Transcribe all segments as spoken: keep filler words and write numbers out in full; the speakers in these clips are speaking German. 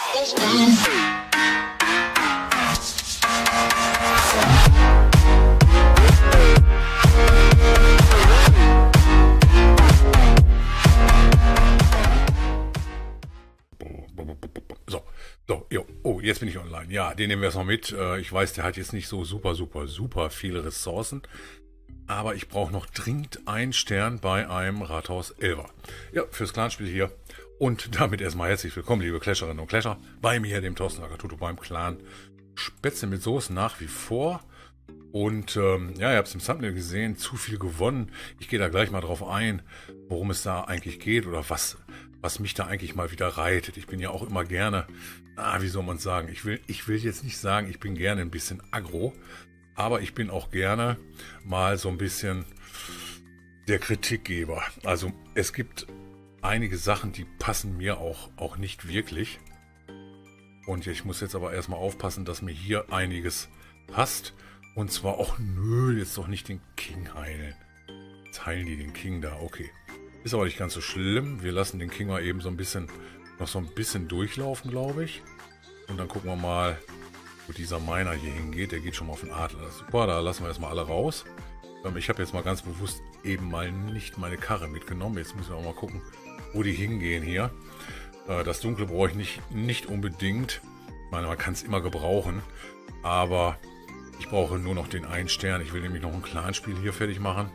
So, so, jo. Oh, jetzt bin ich online. Ja, den nehmen wir jetzt noch mit. Ich weiß, der hat jetzt nicht so super, super, super viele Ressourcen. Aber ich brauche noch dringend einen Stern bei einem Rathaus Elver. Ja, fürs Clanspiel hier. Und damit erstmal herzlich willkommen, liebe Clasherinnen und Clasher. Bei mir, dem Thorsten Lagertuto beim Clan Spätzle mit Soße nach wie vor. Und ähm, ja, ihr habt es im Thumbnail gesehen, zu viel gewonnen. Ich gehe da gleich mal drauf ein, worum es da eigentlich geht oder was, was mich da eigentlich mal wieder reitet. Ich bin ja auch immer gerne, ah, wie soll man sagen, ich will, ich will jetzt nicht sagen, ich bin gerne ein bisschen aggro. Aber ich bin auch gerne mal so ein bisschen der Kritikgeber. Also es gibt einige Sachen, die passen mir auch, auch nicht wirklich. Und ich muss jetzt aber erstmal aufpassen, dass mir hier einiges passt. Und zwar auch, nö, jetzt doch nicht den King heilen. Jetzt heilen die den King da, okay. Ist aber nicht ganz so schlimm. Wir lassen den King mal eben so ein bisschen, noch so ein bisschen durchlaufen, glaube ich. Und dann gucken wir mal, wo dieser Miner hier hingeht. Der geht schon mal auf den Adler. Das ist super, da lassen wir erstmal alle raus. Ähm, ich habe jetzt mal ganz bewusst eben mal nicht meine Karre mitgenommen. Jetzt müssen wir auch mal gucken, wo die hingehen hier. Äh, das Dunkle brauche ich nicht, nicht unbedingt. Ich meine, man kann es immer gebrauchen. Aber ich brauche nur noch den einen Stern. Ich will nämlich noch ein Clanspiel hier fertig machen.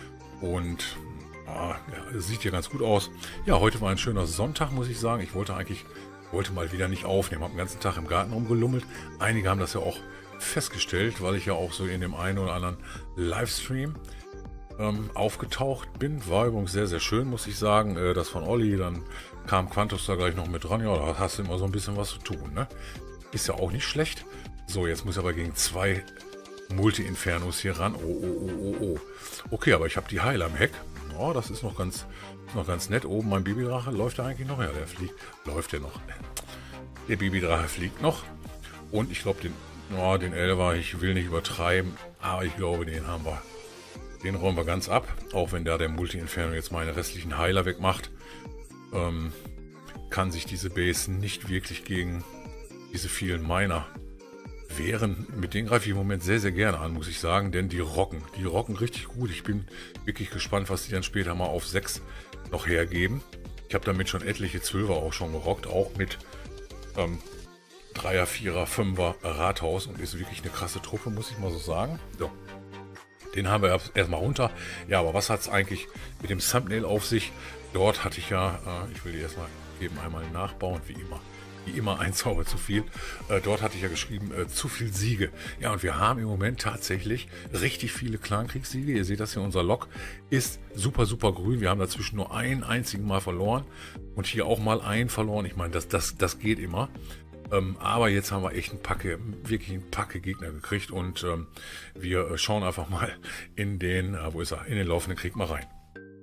Und ah, ja, das sieht hier ganz gut aus. Ja, heute war ein schöner Sonntag, muss ich sagen. Ich wollte eigentlich... wollte mal wieder nicht aufnehmen, habe den ganzen Tag im Garten rumgelummelt. Einige haben das ja auch festgestellt, weil ich ja auch so in dem einen oder anderen Livestream ähm, aufgetaucht bin. War übrigens sehr, sehr schön, muss ich sagen. Äh, das von Olli, dann kam Quantus da gleich noch mit dran. Ja, da hast du immer so ein bisschen was zu tun, ne? Ist ja auch nicht schlecht. So, jetzt muss ich aber gegen zwei Multi-Infernos hier ran. Oh, oh, oh, oh, oh. Okay, aber ich habe die Heiler im Heck. Oh, das ist noch ganz... noch ganz nett. Oben mein Babydrache. Läuft er eigentlich noch? Ja, der fliegt. Läuft der noch? Der Babydrache fliegt noch. Und ich glaube, den, oh, den Elver, ich will nicht übertreiben, aber ich glaube, den haben wir. Den räumen wir ganz ab. Auch wenn da der Multi-Inferno jetzt meine restlichen Heiler wegmacht, ähm, kann sich diese Base nicht wirklich gegen diese vielen Miner wehren. Mit denen greife ich im Moment sehr, sehr gerne an, muss ich sagen, denn die rocken. Die rocken richtig gut. Ich bin wirklich gespannt, was die dann später mal auf sechs noch hergeben. Ich habe damit schon etliche Zwölfer auch schon gerockt, auch mit ähm, Dreier, Vierer, Fünfer Rathaus und ist wirklich eine krasse Truppe, muss ich mal so sagen. So. Den haben wir erstmal runter. Ja, aber was hat es eigentlich mit dem Thumbnail auf sich? Dort hatte ich ja, äh, ich will die erstmal eben einmal nachbauen, wie immer. Wie immer ein Zauber zu viel. Äh, dort hatte ich ja geschrieben, äh, zu viel Siege. Ja, und wir haben im Moment tatsächlich richtig viele Clankriegssiege. Ihr seht das hier, unser Log ist super, super grün. Wir haben dazwischen nur einen einzigen Mal verloren und hier auch mal einen verloren. Ich meine, das, das, das geht immer. Ähm, aber jetzt haben wir echt ein Packe, wirklich ein Packe Gegner gekriegt und ähm, wir schauen einfach mal in den, äh, wo ist er, in den laufenden Krieg mal rein.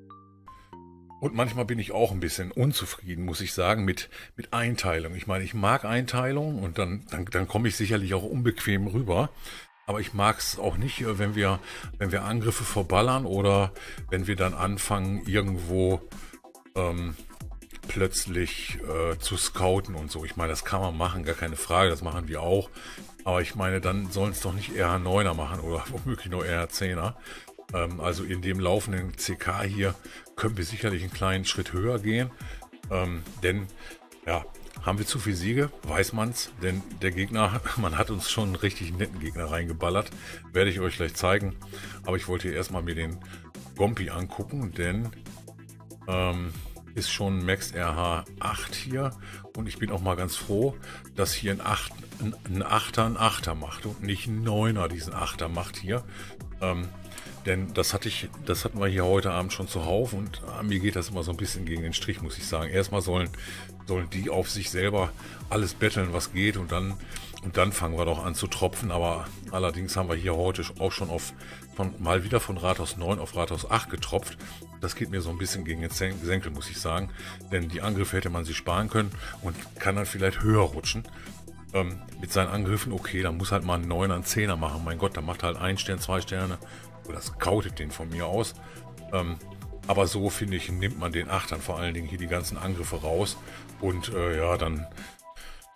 Und manchmal bin ich auch ein bisschen unzufrieden, muss ich sagen, mit, mit Einteilung. Ich meine, ich mag Einteilung und dann, dann, dann komme ich sicherlich auch unbequem rüber. Aber ich mag es auch nicht, wenn wir, wenn wir Angriffe verballern oder wenn wir dann anfangen, irgendwo ähm, plötzlich äh, zu scouten und so. Ich meine, das kann man machen, gar keine Frage, das machen wir auch. Aber ich meine, dann sollen es doch nicht R H neuner machen oder womöglich nur R H zehner. Also in dem laufenden C K hier können wir sicherlich einen kleinen Schritt höher gehen, ähm, denn ja, haben wir zu viele Siege, weiß man's, denn der Gegner, man hat uns schon einen richtig netten Gegner reingeballert, werde ich euch gleich zeigen, aber ich wollte hier erstmal mir den Gompi angucken, denn ähm, ist schon Max R H acht hier und ich bin auch mal ganz froh, dass hier ein, acht, ein, ein Achter ein Achter macht und nicht ein Neuner diesen Achter macht hier. Ähm, Denn das hatte ich, das hatten wir hier heute Abend schon zuhauf und äh, mir geht das immer so ein bisschen gegen den Strich, muss ich sagen. Erstmal sollen, sollen die auf sich selber alles betteln, was geht und dann, und dann fangen wir doch an zu tropfen. Aber allerdings haben wir hier heute auch schon auf, von, mal wieder von Rathaus neun auf Rathaus acht getropft. Das geht mir so ein bisschen gegen den Senkel, muss ich sagen. Denn die Angriffe hätte man sich sparen können und kann dann vielleicht höher rutschen. Ähm, mit seinen Angriffen, okay, da muss halt mal ein Neuner, ein Zehner machen. Mein Gott, da macht halt ein Stern, zwei Sterne. Oder scoutet den von mir aus. Ähm, aber so, finde ich, nimmt man den Achtern vor allen Dingen hier die ganzen Angriffe raus. Und äh, ja, dann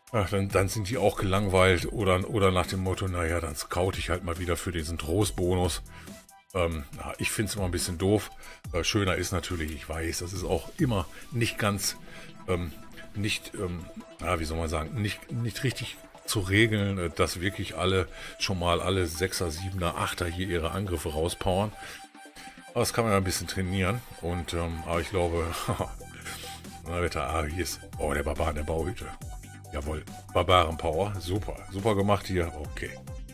Ach, dann, dann sind die auch gelangweilt oder, oder nach dem Motto, naja, dann scout ich halt mal wieder für diesen Trostbonus. Ähm, ja, ich finde es immer ein bisschen doof. Äh, schöner ist natürlich, ich weiß, das ist auch immer nicht ganz, ähm, nicht, ähm, ja, wie soll man sagen, nicht, nicht richtig zu regeln, äh, dass wirklich alle schon mal alle Sechser, Siebener, Achter hier ihre Angriffe rauspowern. Aber das kann man ja ein bisschen trainieren. Und ähm, aber ich glaube, na, Wetter, ah, hier ist, oh, der Barbar in der Bauhütte. Jawohl, Barbarenpower, super, super gemacht hier, okay.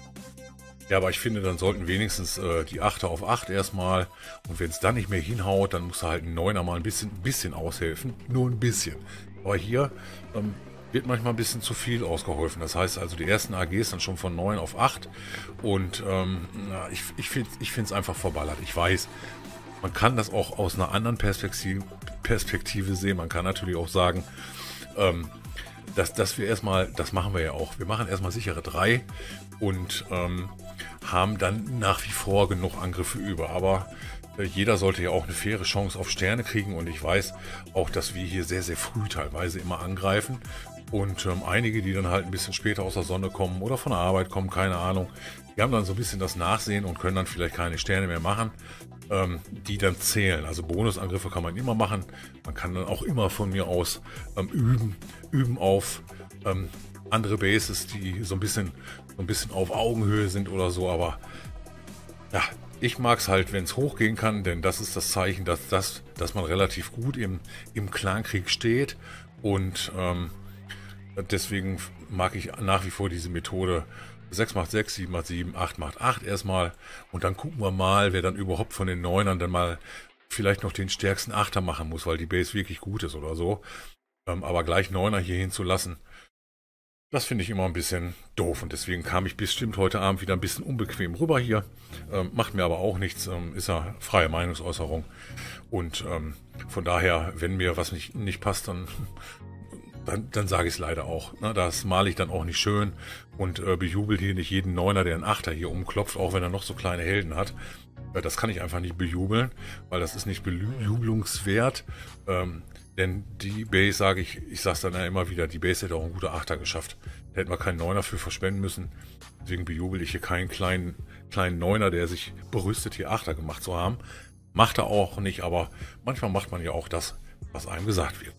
Ja, aber ich finde, dann sollten wenigstens äh, die Achter auf acht erstmal. Und wenn es dann nicht mehr hinhaut, dann muss er halt ein Neuner mal ein bisschen, ein bisschen aushelfen. Nur ein bisschen. Aber hier ähm, wird manchmal ein bisschen zu viel ausgeholfen. Das heißt also, die ersten A Gs dann schon von neun auf acht. Und ähm, na, ich, ich finde es ich einfach verballert. Ich weiß, man kann das auch aus einer anderen Perspektive, Perspektive sehen. Man kann natürlich auch sagen, ähm, dass, dass wir erstmal, das machen wir ja auch, wir machen erstmal sichere drei und ähm, haben dann nach wie vor genug Angriffe über. Aber äh, jeder sollte ja auch eine faire Chance auf Sterne kriegen und ich weiß auch, dass wir hier sehr, sehr früh teilweise immer angreifen. Und ähm, einige, die dann halt ein bisschen später aus der Sonne kommen oder von der Arbeit kommen, keine Ahnung, die haben dann so ein bisschen das Nachsehen und können dann vielleicht keine Sterne mehr machen, ähm, die dann zählen. Also Bonusangriffe kann man immer machen. Man kann dann auch immer von mir aus ähm, üben, üben auf ähm, andere Bases, die so ein bisschen, so ein bisschen auf Augenhöhe sind oder so. Aber ja, ich mag es halt, wenn es hochgehen kann, denn das ist das Zeichen, dass, das, dass man relativ gut im, im Clankrieg steht und ähm, deswegen mag ich nach wie vor diese Methode sechs macht sechs, sieben macht sieben, acht macht acht erstmal. Und dann gucken wir mal, wer dann überhaupt von den Neunern dann mal vielleicht noch den stärksten Achter machen muss, weil die Base wirklich gut ist oder so. Ähm, aber gleich Neuner hier hinzulassen, das finde ich immer ein bisschen doof. Und deswegen kam ich bestimmt heute Abend wieder ein bisschen unbequem rüber hier. Ähm, macht mir aber auch nichts, ähm, ist ja freie Meinungsäußerung. Und ähm, von daher, wenn mir was nicht, nicht passt, dann... Dann, dann sage ich es leider auch. Ne? Das male ich dann auch nicht schön und äh, bejubel hier nicht jeden Neuner, der einen Achter hier umklopft, auch wenn er noch so kleine Helden hat. Äh, das kann ich einfach nicht bejubeln, weil das ist nicht bejubelungswert. Ähm, denn die Base, sage ich, ich sage es dann ja immer wieder, die Base hätte auch ein guter Achter geschafft. Da hätten wir keinen Neuner für verschwenden müssen. Deswegen bejubel ich hier keinen kleinen, kleinen Neuner, der sich berüstet, hier Achter gemacht zu haben. Macht er auch nicht, aber manchmal macht man ja auch das, was einem gesagt wird.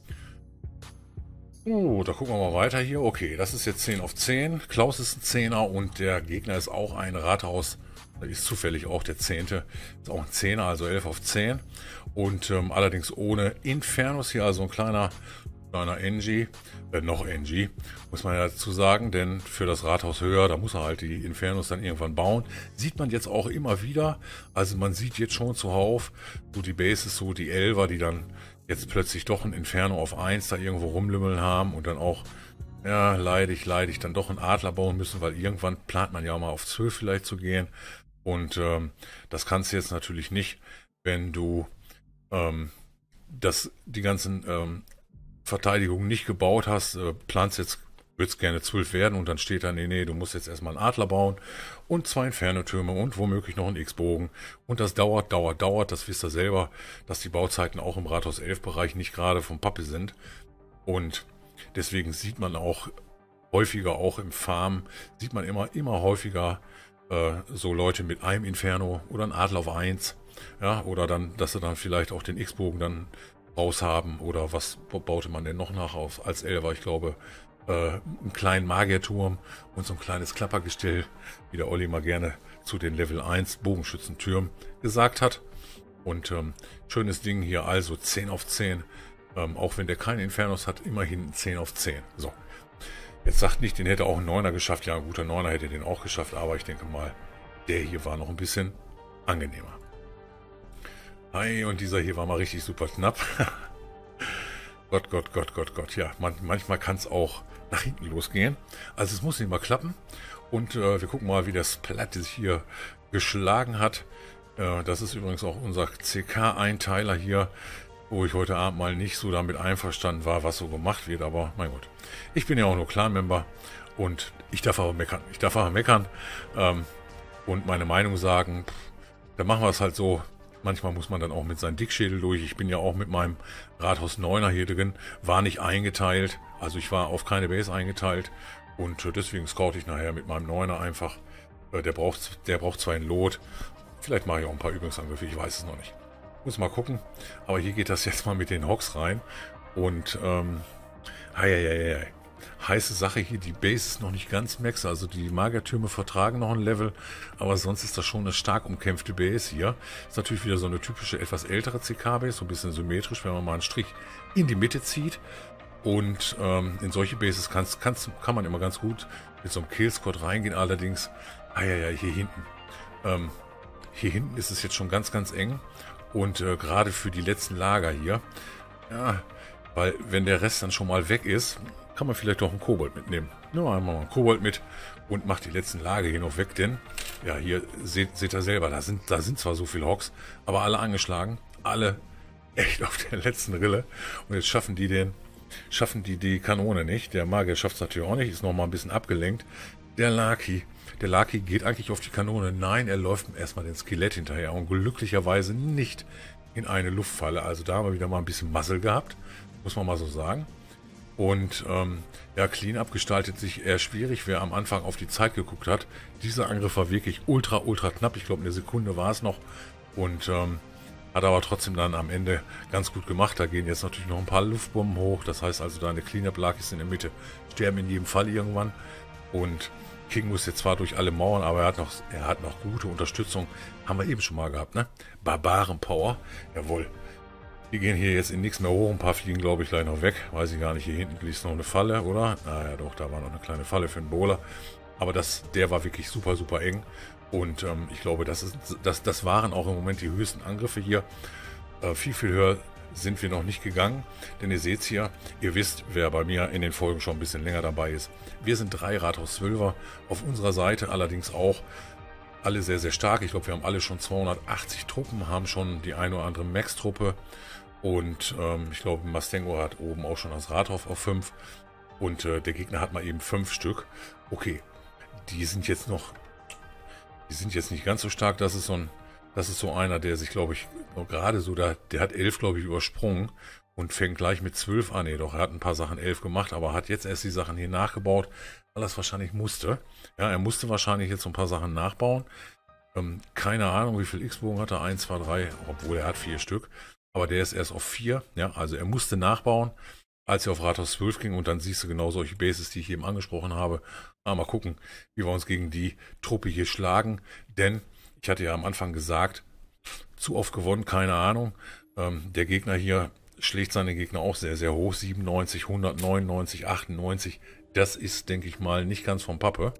Uh, da gucken wir mal weiter hier. Okay, das ist jetzt zehn auf zehn. Klaus ist ein Zehner und der Gegner ist auch ein Rathaus. Das ist zufällig auch der Zehnte. Ist auch ein Zehner, also elf auf zehn. Und ähm, allerdings ohne Infernos hier, also ein kleiner, kleiner N G. Äh, noch N G, muss man ja dazu sagen, denn für das Rathaus höher, da muss er halt die Infernos dann irgendwann bauen. Sieht man jetzt auch immer wieder. Also man sieht jetzt schon zuhauf, so die Bases, so die Elfer, die dann jetzt plötzlich doch ein Inferno auf eins da irgendwo rumlümmeln haben und dann auch, ja, leidig, leidig, dann doch einen Adler bauen müssen, weil irgendwann plant man ja auch mal auf zwölf vielleicht zu gehen. Und ähm, das kannst du jetzt natürlich nicht, wenn du ähm, das, die ganzen ähm, Verteidigungen nicht gebaut hast, äh, planst jetzt, würdest gerne zwölf werden und dann steht da, nee, nee, du musst jetzt erstmal einen Adler bauen und zwei Inferno-Türme und womöglich noch einen X-Bogen. Und das dauert, dauert, dauert, das wisst ihr selber, dass die Bauzeiten auch im Rathaus elf Bereich nicht gerade vom Pappe sind. Und deswegen sieht man auch häufiger, auch im Farm, sieht man immer, immer häufiger äh, so Leute mit einem Inferno oder einen Adler auf eins. Ja, oder dann, dass sie dann vielleicht auch den X-Bogen dann raus haben. Oder was baute man denn noch nach auf als Elfer? Ich glaube, Äh, einen kleinen Magierturm und so ein kleines Klappergestell, wie der Olli mal gerne zu den Level eins Bogenschützentürmen gesagt hat. Und ähm, schönes Ding hier, also zehn auf zehn. Ähm, auch wenn der keine Infernos hat, immerhin zehn auf zehn. So, jetzt sagt nicht, den hätte auch ein Neuner geschafft. Ja, ein guter Neuner hätte den auch geschafft, aber ich denke mal, der hier war noch ein bisschen angenehmer. Hey, und dieser hier war mal richtig super knapp. Gott, Gott, Gott, Gott, Gott. Ja, man, manchmal kann es auch nach hinten losgehen. Also es muss nicht mal klappen. Und äh, wir gucken mal, wie das Splat sich hier geschlagen hat. Äh, das ist übrigens auch unser C K-Einteiler hier, wo ich heute Abend mal nicht so damit einverstanden war, was so gemacht wird. Aber mein Gott, ich bin ja auch nur Clan-Member und ich darf aber meckern. Ich darf aber meckern ähm, und meine Meinung sagen. Pff, dann machen wir es halt so. Manchmal muss man dann auch mit seinem Dickschädel durch. Ich bin ja auch mit meinem Rathaus neuner hier drin, war nicht eingeteilt. Also ich war auf keine Base eingeteilt. Und deswegen scoute ich nachher mit meinem neuner einfach. Der braucht, der braucht zwar ein Lot. Vielleicht mache ich auch ein paar Übungsangriffe, ich weiß es noch nicht. Muss mal gucken. Aber hier geht das jetzt mal mit den Hogs rein. Und, ähm, hei, hei, hei. Heiße Sache hier, die Base ist noch nicht ganz max, also die Magertürme vertragen noch ein Level, aber sonst ist das schon eine stark umkämpfte Base hier. Ist natürlich wieder so eine typische, etwas ältere C K-Base, so ein bisschen symmetrisch, wenn man mal einen Strich in die Mitte zieht. Und ähm, in solche Bases kann's, kann's, kann man immer ganz gut mit so einem Killsquad reingehen, allerdings, ah ja, ja, hier hinten. Ähm, hier hinten ist es jetzt schon ganz, ganz eng und äh, gerade für die letzten Lager hier, ja, weil wenn der Rest dann schon mal weg ist, kann man vielleicht doch einen Kobold mitnehmen. Ja, einmal mal einen Kobold mit und macht die letzten Lager hier noch weg, denn, ja, hier seht, seht ihr selber, da sind, da sind zwar so viele Hogs, aber alle angeschlagen, alle echt auf der letzten Rille und jetzt schaffen die den, schaffen die die Kanone nicht. Der Magier schafft es natürlich auch nicht, ist noch mal ein bisschen abgelenkt. Der Lucky, der Lucky geht eigentlich auf die Kanone. Nein, er läuft erstmal den Skelett hinterher und glücklicherweise nicht in eine Luftfalle. Also da haben wir wieder mal ein bisschen Muscle gehabt, muss man mal so sagen. Und ähm, ja, Cleanup gestaltet sich eher schwierig. Wer am Anfang auf die Zeit geguckt hat, dieser Angriff war wirklich ultra, ultra knapp. Ich glaube, eine Sekunde war es noch. Und ähm, hat aber trotzdem dann am Ende ganz gut gemacht. Da gehen jetzt natürlich noch ein paar Luftbomben hoch. Das heißt also, deine Cleanup-Lakis in der Mitte sterben in jedem Fall irgendwann. Und King muss jetzt zwar durch alle Mauern, aber er hat noch, er hat noch gute Unterstützung. Haben wir eben schon mal gehabt, ne? Barbaren-Power. Jawohl. Die gehen hier jetzt in nichts mehr hoch. Ein paar fliegen, glaube ich, gleich noch weg. Weiß ich gar nicht. Hier hinten ist noch eine Falle, oder? Naja, doch, da war noch eine kleine Falle für einen Bowler. Aber das, der war wirklich super, super eng. Und ähm, ich glaube, das, ist, das, das waren auch im Moment die höchsten Angriffe hier. Äh, viel, viel höher sind wir noch nicht gegangen. Denn ihr seht es hier, ihr wisst, wer bei mir in den Folgen schon ein bisschen länger dabei ist. Wir sind drei Rathaus zwölfer auf unserer Seite, allerdings auch alle sehr, sehr stark. Ich glaube, wir haben alle schon zweihundertachtzig Truppen, haben schon die eine oder andere Max-Truppe. Und ähm, ich glaube, Mastengo hat oben auch schon das Rathaus auf fünf. Und äh, der Gegner hat mal eben fünf Stück. Okay, die sind jetzt noch... Die sind jetzt nicht ganz so stark. Das ist so ein, das ist so einer, der sich, glaube ich, gerade so, da, der hat elf, glaube ich, übersprungen und fängt gleich mit zwölf an. Nee, doch, er hat ein paar Sachen elf gemacht, aber hat jetzt erst die Sachen hier nachgebaut, weil er es wahrscheinlich musste. Ja, er musste wahrscheinlich jetzt so ein paar Sachen nachbauen. Ähm, keine Ahnung, wie viel X-Bogen hat er? eins, zwei, drei, obwohl er hat vier Stück. Aber der ist erst auf vier. Ja, also er musste nachbauen, als er auf Rathaus zwölf ging. Und dann siehst du genau solche Bases, die ich eben angesprochen habe. Ah, mal gucken, wie wir uns gegen die Truppe hier schlagen. Denn ich hatte ja am Anfang gesagt, zu oft gewonnen, keine Ahnung. Ähm, der Gegner hier schlägt seine Gegner auch sehr, sehr hoch. siebenundneunzig, hundertneunundneunzig, achtundneunzig. Das ist, denke ich mal, nicht ganz vom Pappe.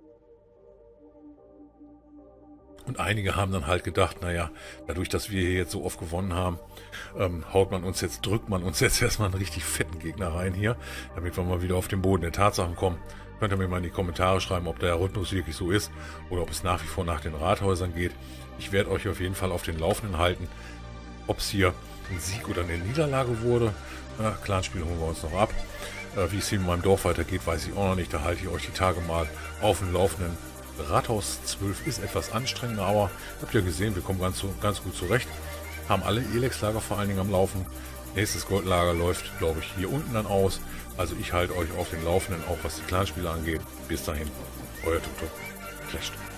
Und einige haben dann halt gedacht, naja, dadurch, dass wir hier jetzt so oft gewonnen haben, ähm, haut man uns jetzt, drückt man uns jetzt erstmal einen richtig fetten Gegner rein hier, damit wir mal wieder auf den Boden der Tatsachen kommen. Könnt ihr mir mal in die Kommentare schreiben, ob der Rhythmus wirklich so ist oder ob es nach wie vor nach den Rathäusern geht. Ich werde euch auf jeden Fall auf den Laufenden halten, ob es hier ein Sieg oder eine Niederlage wurde. Ja, Clanspiel holen wir uns noch ab. Äh, wie es hier in meinem Dorf weitergeht, weiß ich auch noch nicht. Da halte ich euch die Tage mal auf dem Laufenden. Rathaus zwölf ist etwas anstrengender, aber habt ihr gesehen, wir kommen ganz, ganz gut zurecht. Haben alle Elex-Lager vor allen Dingen am Laufen. Nächstes Goldlager läuft, glaube ich, hier unten dann aus. Also ich halte euch auf den Laufenden, auch was die Clanspiele angeht. Bis dahin, euer Tuto. Clasht.